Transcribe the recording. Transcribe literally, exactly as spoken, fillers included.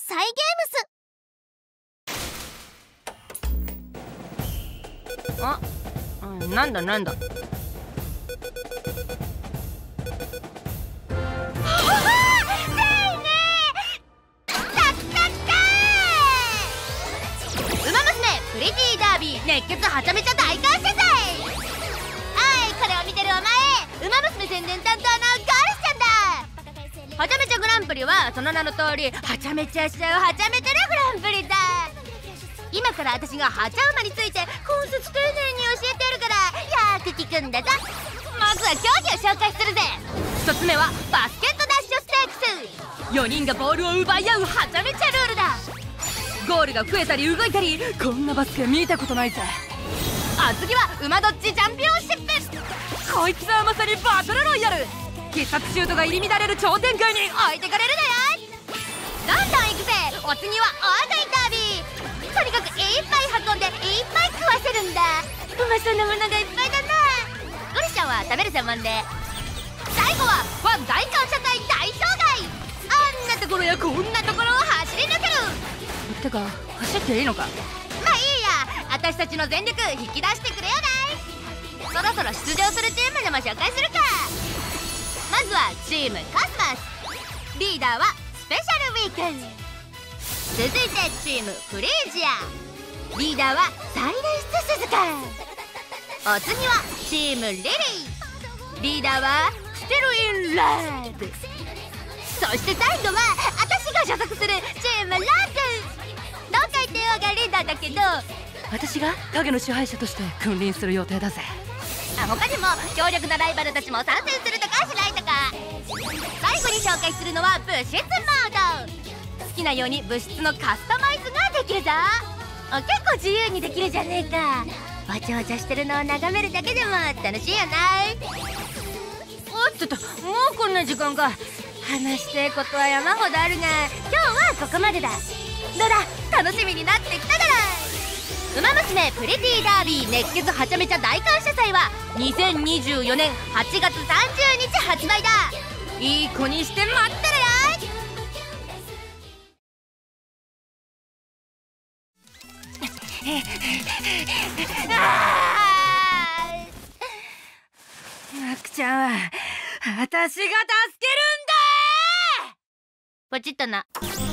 サイゲームス。 あ、うん、なんだなんだ。 プリティダービー熱血はちゃめちゃ大感謝祭。はい、これを見てるお前、ウマ娘宣伝担当のゴリスちゃんだ。はちゃめちゃグランプリはその名の通りはちゃめちゃしちゃうはちゃめちゃなグランプリだ。今から私がはちゃ馬について今節丁寧に教えてやるからよーく聞くんだぞ。まずは競技を紹介するぜ。ひとつめはバスケットダッシュステークス。よにんがボールを奪い合うはちゃめちゃルールだ。ゴールが増えたり動いたり、こんなバスケ見たことないぜ。あ、次は馬ドッジチャンピオンシップ。こいつはまさにバトルロイヤル。必殺シュートが入り乱れる超展開に置いてかれるなよ。どんどん行くぜ。お次は大食いダービー。とにかくいっぱい運んでいっぱい食わせるんだ。うまそうなものがいっぱいだな。ゴリちゃんは食べる専門で、最後はファン大感謝祭大障害。あんなところやこんなところを走り抜ける。 てか走っていいのか。 まあいいや、私たちの全力引き出してくれよな。そろそろ出場するチームでも紹介するか。まずはチームコスモス。リーダーはスペシャルウィーク。続いてチームフリージア。リーダーはサイレンス鈴鹿。お次はチームリリー。リーダーはステルインラーブ。そして最後は私が所属するチームラーク。どうか言ってようがリーダーだけど、 私が影の支配者として君臨する予定だぜ。 あ、他にも強力なライバルたちも参戦するとかしないとか。最後に紹介するのは物質モード。好きなように物質のカスタマイズができるぞ。あ、結構自由にできるじゃねえか。わちゃわちゃしてるのを眺めるだけでも楽しいよな。おっとっと、もうこんな時間か。話してえことは山ほどあるが、今日はここまでだ。どうだ、楽しみになってきただろ。ウマ娘プリティダービー熱血はちゃめちゃ大感謝祭はにせんにじゅうよねんはちがつさんじゅうにち発売だ。いい子にして待ってるよ。 マクちゃんは私が助けるんだ。 ポチッとな。